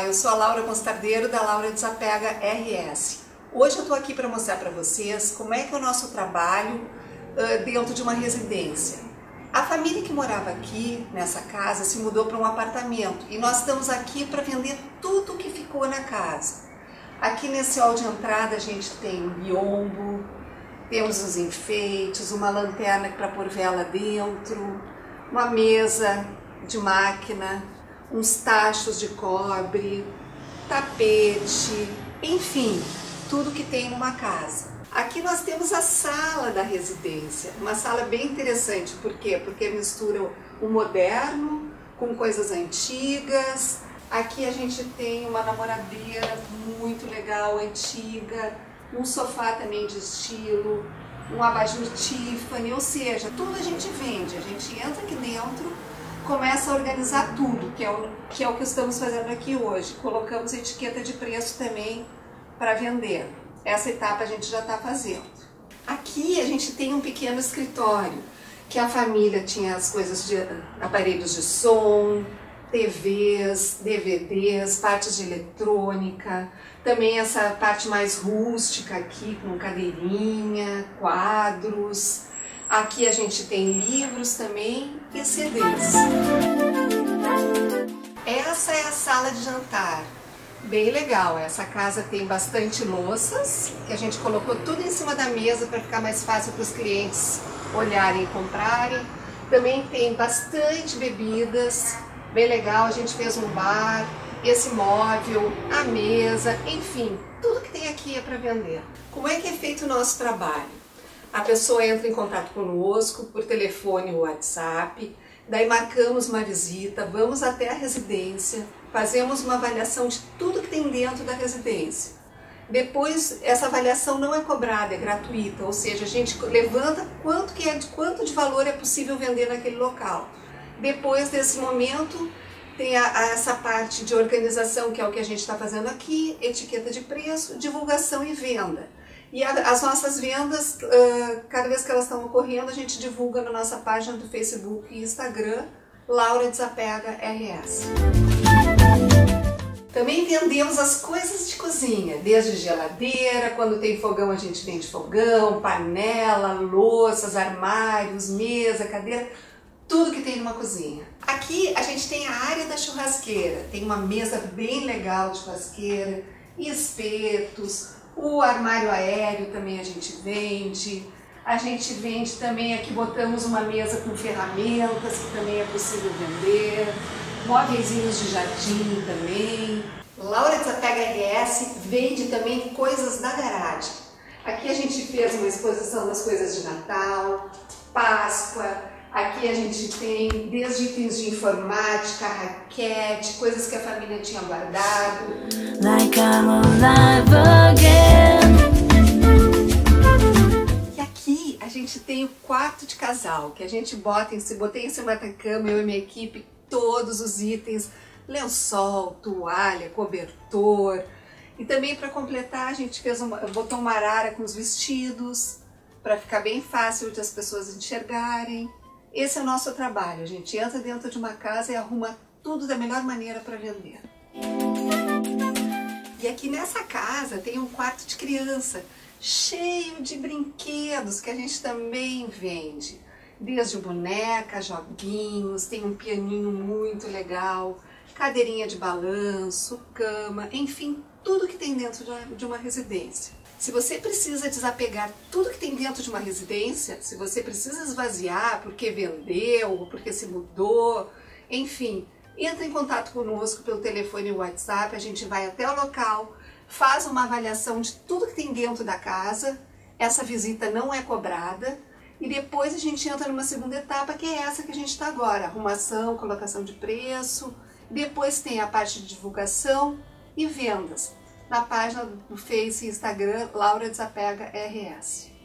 eu sou a Laura Mostardeiro da Laura Desapega RS. Hoje eu estou aqui para mostrar para vocês como é que é o nosso trabalho dentro de uma residência. A família que morava aqui nessa casa se mudou para um apartamento e nós estamos aqui para vender tudo o que ficou na casa. Aqui nesse hall de entrada a gente tem um biombo, temos os enfeites, uma lanterna para pôr vela dentro, uma mesa de máquina, uns tachos de cobre, tapete, enfim, tudo que tem numa casa. Aqui nós temos a sala da residência, uma sala bem interessante. Por quê? Porque mistura o moderno com coisas antigas. Aqui a gente tem uma namoradeira muito legal, antiga, um sofá também de estilo, um abajur Tiffany, ou seja, tudo a gente vende. A gente entra aqui dentro, começa a organizar tudo, que é o que estamos fazendo aqui hoje. Colocamos etiqueta de preço também para vender. Essa etapa a gente já está fazendo. Aqui a gente tem um pequeno escritório, que a família tinha as coisas de aparelhos de som, TVs, DVDs, partes de eletrônica, também essa parte mais rústica aqui, com cadeirinha, quadros. Aqui a gente tem livros também e CDs. Essa é a sala de jantar. Bem legal, essa casa tem bastante louças, que a gente colocou tudo em cima da mesa para ficar mais fácil para os clientes olharem e comprarem. Também tem bastante bebidas, bem legal, a gente fez um bar, esse móvel, a mesa, enfim, tudo que tem aqui é para vender. Como é que é feito o nosso trabalho? A pessoa entra em contato conosco por telefone ou WhatsApp, daí marcamos uma visita, vamos até a residência, fazemos uma avaliação de tudo que tem dentro da residência. Depois, essa avaliação não é cobrada, é gratuita, ou seja, a gente levanta quanto de valor é possível vender naquele local. Depois desse momento, tem essa parte de organização, que é o que a gente está fazendo aqui, etiqueta de preço, divulgação e venda. E as nossas vendas, cada vez que elas estão ocorrendo, a gente divulga na nossa página do Facebook e Instagram, Laura Desapega RS. Também vendemos as coisas de cozinha, desde geladeira, quando tem fogão a gente vende fogão, panela, louças, armários, mesa, cadeira, tudo que tem numa cozinha. Aqui a gente tem a área da churrasqueira, tem uma mesa bem legal de churrasqueira, espetos, o armário aéreo também a gente vende também, aqui botamos uma mesa com ferramentas, que também é possível vender, móveizinhos de jardim também. Laura Desapega RS vende também coisas da garagem. Aqui a gente fez uma exposição das coisas de Natal, Páscoa. Aqui a gente tem desde itens de informática, raquete, coisas que a família tinha guardado. Like I'm alive again. E aqui a gente tem o quarto de casal, que a gente botei em cima da cama, eu e minha equipe, todos os itens, lençol, toalha, cobertor. E também para completar a gente botou uma arara com os vestidos, para ficar bem fácil de as pessoas enxergarem. Esse é o nosso trabalho, a gente entra dentro de uma casa e arruma tudo da melhor maneira para vender. E aqui nessa casa tem um quarto de criança, cheio de brinquedos que a gente também vende. Desde boneca, joguinhos, tem um pianinho muito legal, cadeirinha de balanço, cama, enfim, tudo que tem dentro de uma residência. Se você precisa desapegar tudo que tem dentro de uma residência, se você precisa esvaziar porque vendeu, porque se mudou, enfim, entra em contato conosco pelo telefone ou WhatsApp, a gente vai até o local, faz uma avaliação de tudo que tem dentro da casa, essa visita não é cobrada, e depois a gente entra numa segunda etapa, que é essa que a gente está agora, arrumação, colocação de preço, depois tem a parte de divulgação e vendas. Na página do Face e Instagram, Laura Desapega RS.